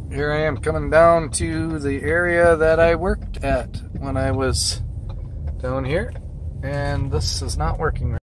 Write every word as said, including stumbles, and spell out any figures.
here I am coming down to the area that I worked at when I was down here, and this is not working right.